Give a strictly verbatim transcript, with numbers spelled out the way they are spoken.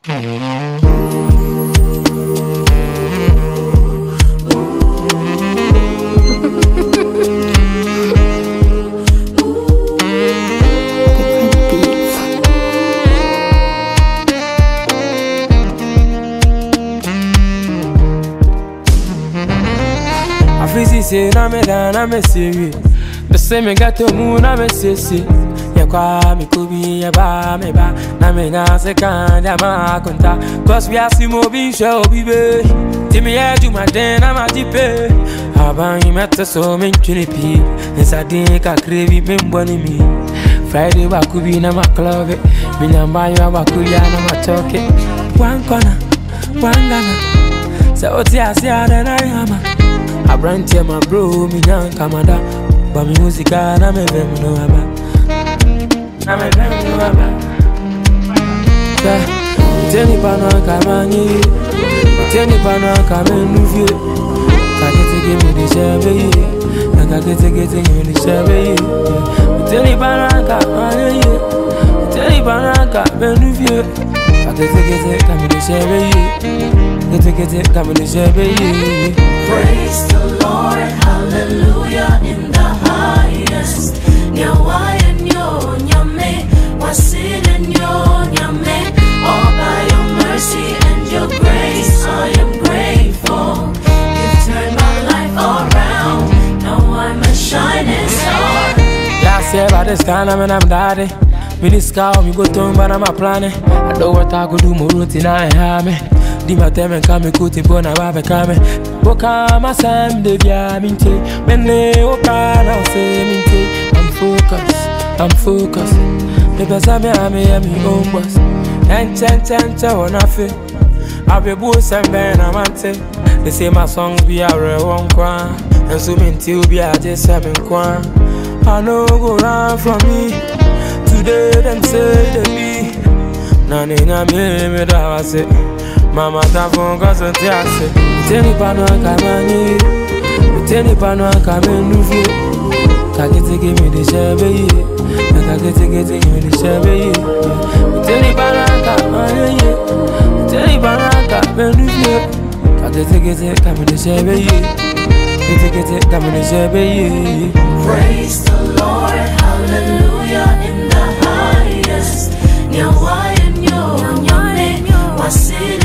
Say na me da na me say the same got to moon na me say say ya kwa mi kubi ya ba me ba na me na se kan ya ma konta cause we are simo bi show bi be timi ya ju ma den na ma dipe aban yi meta so me chuni pi nsa din ka krevi me mboni mi Friday ba kubi na ma club mi na ma yo ba kuya na ma choke one corner one gana so oti asia na yama I brand here my bro, me young Kamada, but me music na me vem no aba, na me vem no aba. Yeah, teni pano kamani, teni pano kamenu vie. Kakete give me the shabby, na kakete get me the shabby. Teni pano kamani, teni pano kamenu vie. Kakete get me the shabby. Praise the Lord, hallelujah in the highest. Nyawa nyo nyame, wasin nyo nyame. All by your mercy and your grace, I am grateful. You've turned my life around. Now I'm a shining star. Last year by this time I'm I'm daddy. Me this cow, me go to but I'm a planning. I know what I could do more routine I have me. Di ma teme kame kuti bona babe kame Boka ma sam de bia minte Mene oka na ose minte I'm focused, I'm focused Pepe same ame ya mi own boss Enche enche enche wana fe Abe bu sembe na mante They say my songs be a real one kwa And so minti ubi a just seven kwa I know go run from me Today them say they be Nani na me me da wase Mama ta phone cause on tiase Teni pano kamani Teni pano kamenu vie Kakete give me the shabby Kakete get me the shabby Teni pano kamani Teni pano kamenu vie Kakete get me the shabby Kakete get me the shabby. Praise the Lord, hallelujah in the highest. Nyawa nyo nyame wasin